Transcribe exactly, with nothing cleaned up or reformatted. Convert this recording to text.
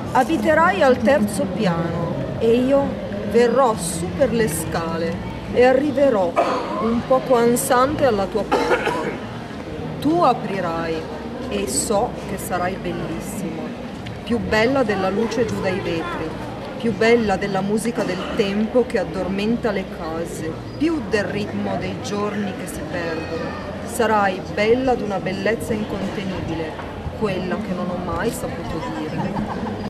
Abiterai al terzo piano e io verrò su per le scale e arriverò un poco ansante alla tua porta. Tu aprirai e so che sarai bellissima, più bella della luce giù dai vetri, più bella della musica del tempo che addormenta le case, più del ritmo dei giorni che si perdono. Sarai bella d'una bellezza incontenibile, quella che non ho mai saputo dire.